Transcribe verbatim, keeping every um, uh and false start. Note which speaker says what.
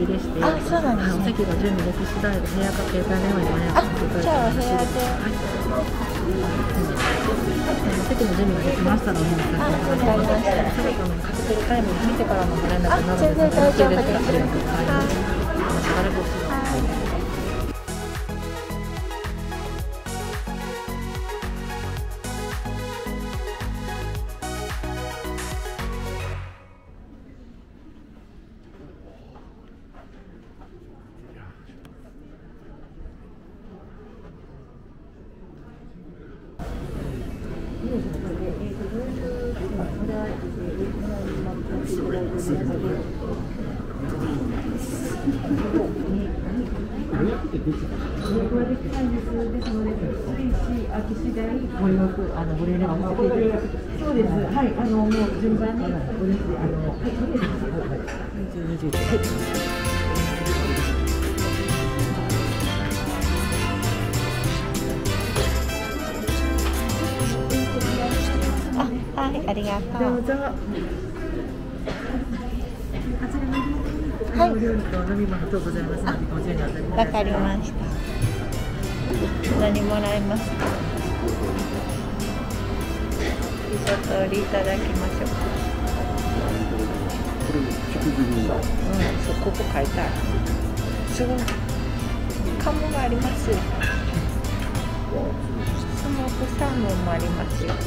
Speaker 1: きでして、
Speaker 2: あ、そうなんですね。
Speaker 1: お席が準備でき次第、部屋か携帯電話にお願いさせていただきます。
Speaker 2: じゃあお部屋で。
Speaker 1: お席の準備ができましたので、
Speaker 2: あ、わかりました。
Speaker 1: 最後のカクテルタイムに見てからのご連絡なので、
Speaker 2: 全然大丈夫です。
Speaker 1: ありがとうございます。しばらくお待ちください。そうです。はい、あのもう順番におです。あのはい、にじゅう、にじゅう、はい。
Speaker 2: あ、はい、ありがとう。
Speaker 1: どうぞ。はい、お料理と飲み物とございますので、ご注意なさい。
Speaker 2: わかりました。何もらえますか。一通りいただきましょうか。
Speaker 3: これ食事に。
Speaker 2: うん、そう、ここ書いてある。すごい。鴨がありますよ。スモークサーモンもありますよ。